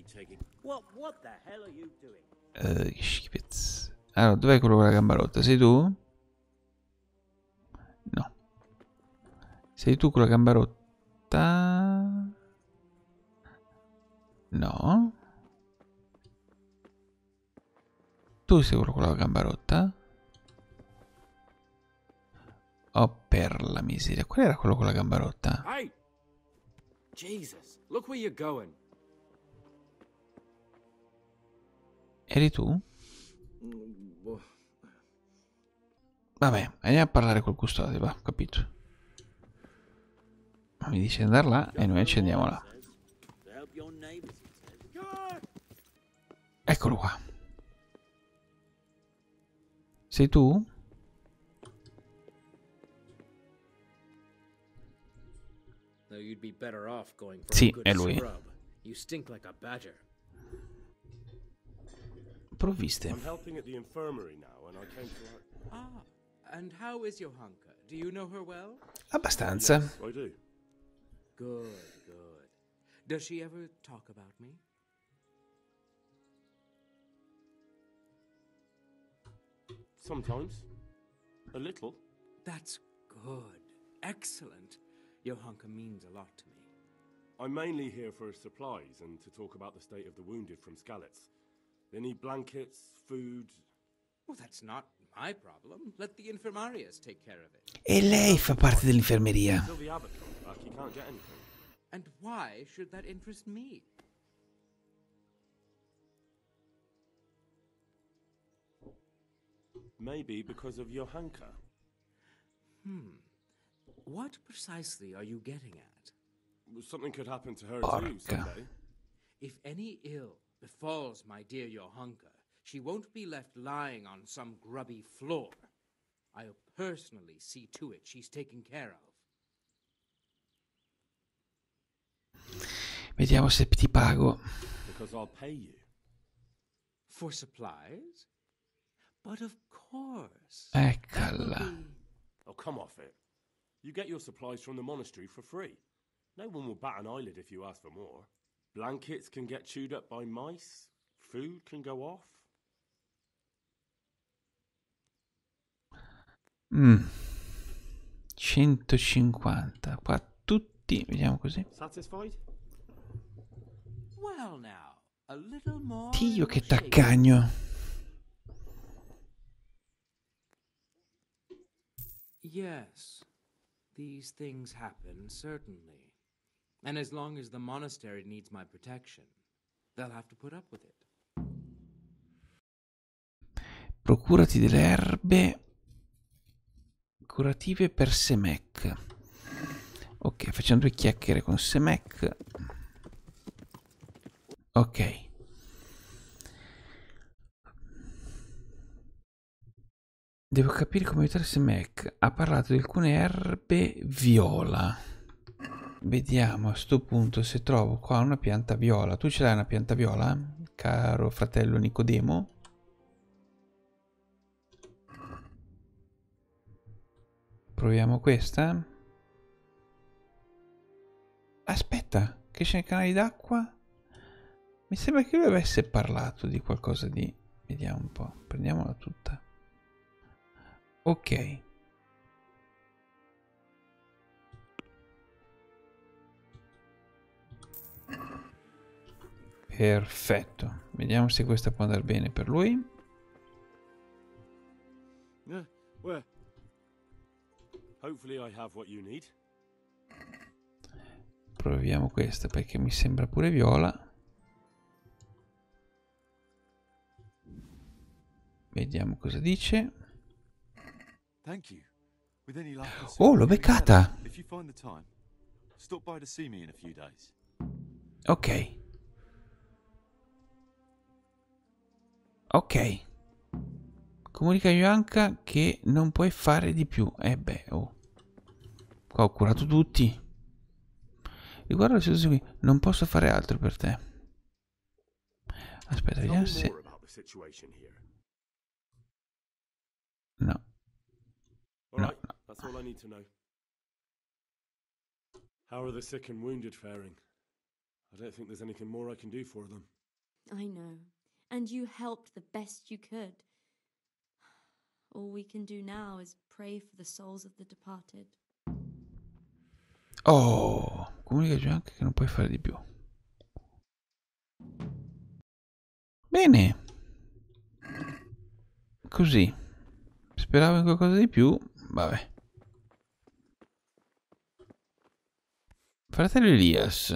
Uh, che schifezza. Allora, dov'è quello con la gamba rotta? Sei tu? No. Sei tu con la gamba rotta? No. Tu sei quello con la gamba rotta? Oh, per la miseria. Qual era quello con la gamba rotta? Hey! Jesus, look where you're going. Eri tu? Vabbè, andiamo a parlare col custode, va, capito. Ma mi dice di andare là e noi ci andiamo là. Eccolo qua. Sei tu? Sì, è lui. Provviste. I'm helping at the infirmary now, and I came to. Ah, and how is Johanka? Do you know her well? Abbastanza. Yes, I do. Good, good. Does she ever talk about me? Sometimes. A little. That's good. Excellent. Johanka means a lot to me. I'm mainly here for supplies and to talk about the state of the wounded from Skalitz. They need blankets, food. Well, that's not my problem. Let the infirmarius take care of it. E lei fa parte dell'infermeria. Until the abbot comes back, you can't get anything. And why should that interest me? Maybe because of Johanka. Hmm. What precisely are you getting at? Something could happen to her Porca. too someday. If any ill befalls my dear Johanka, she won't be left lying on some grubby floor. I'll personally see to it she's taken care of. Vediamo se ti pago. Because I'll pay you. For supplies? But of course. Eccola. That will be- Oh, come off it. You get your supplies from the monastery for free. No one will bat an eyelid if you ask for more. Blankets can get chewed up by mice. Food can go off. Mm. centocinquanta. Qua tutti, vediamo così. Satisfied? Well now, a little more. Dio che taccagno. Yes, these things happen, certainly. And as long as the monastery needs my protection, they'll have to put up with it. Procurati delle erbe curative per Semek. Ok, facciamo due chiacchiere con Semek. Ok. Devo capire come aiutare Semek. Ha parlato di alcune erbe viola. Vediamo a sto punto se trovo qua una pianta viola. Tu ce l'hai una pianta viola, caro fratello Nicodemo? Proviamo questa. Aspetta, che c'è nei canali d'acqua? Mi sembra che lui avesse parlato di qualcosa di... Vediamo un po', prendiamola tutta. Ok. Perfetto. Vediamo se questa può andare bene per lui. Yeah, where? Hopefully I have what you need. Proviamo questa perché mi sembra pure viola. Vediamo cosa dice. Oh, l'ho beccata! Ok. Ok. Comunica a Bianca che non puoi fare di più. Eh beh, oh. Qua ho curato tutti. Riguardo la situazione qui, non posso fare altro per te. Aspetta, vediamo se... No. All right, no. that's all I need to know. How are the sick and wounded faring? I don't think there's anything more I can do for them. I know. And you helped the best you could. All we can do now is pray for the souls of the departed. Oh, comunica anche che non puoi fare di più. Bene. Così. Speravo in qualcosa di più. Vabbè. Fratello Elias.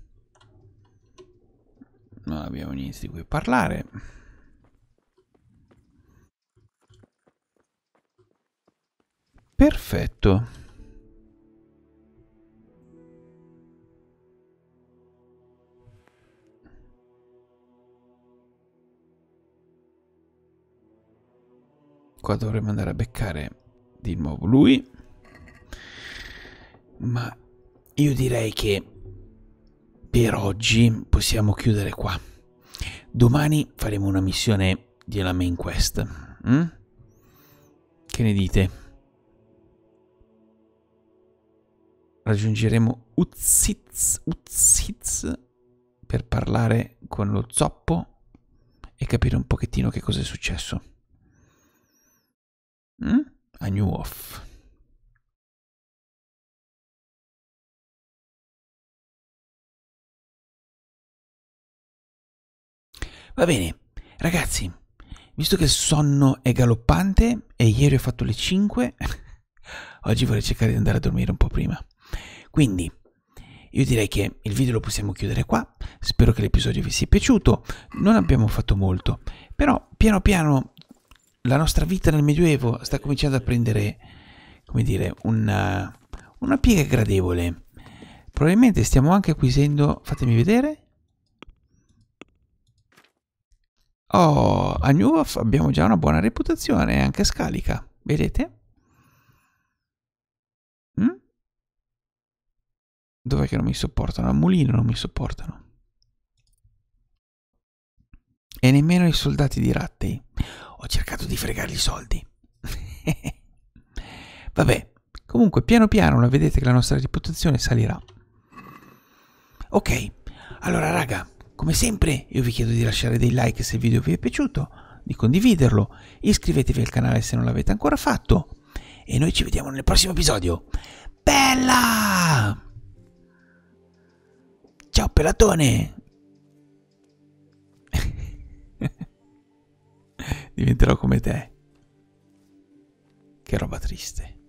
Non abbiamo niente di cui parlare. Perfetto. Qua dovremmo andare a beccare di nuovo lui. Ma io direi che per oggi possiamo chiudere qua. Domani faremo una missione della main quest. Mm? Che ne dite? Raggiungeremo Uziz, Uziz per parlare con lo zoppo e capire un pochettino che cosa è successo. Mm? A New Off. Va bene, ragazzi, visto che il sonno è galoppante e ieri ho fatto le cinque, oggi vorrei cercare di andare a dormire un po' prima. Quindi, io direi che il video lo possiamo chiudere qua. Spero che l'episodio vi sia piaciuto. Non abbiamo fatto molto, però piano piano la nostra vita nel Medioevo sta cominciando a prendere, come dire, una, una piega gradevole. Probabilmente stiamo anche acquisendo, fatemi vedere. Oh, a New Off abbiamo già una buona reputazione, anche Scalica, vedete? Mm? Dov'è che non mi sopportano? A Mulino non mi sopportano. E nemmeno i soldati di Rattay. Ho cercato di fregargli i soldi. Vabbè, Comunque, piano piano, la vedete che la nostra reputazione salirà. Ok, allora raga, come sempre io vi chiedo di lasciare dei like se il video vi è piaciuto, di condividerlo, iscrivetevi al canale se non l'avete ancora fatto e noi ci vediamo nel prossimo episodio. Bella! Ciao pelatone! Diventerò come te. Che roba triste.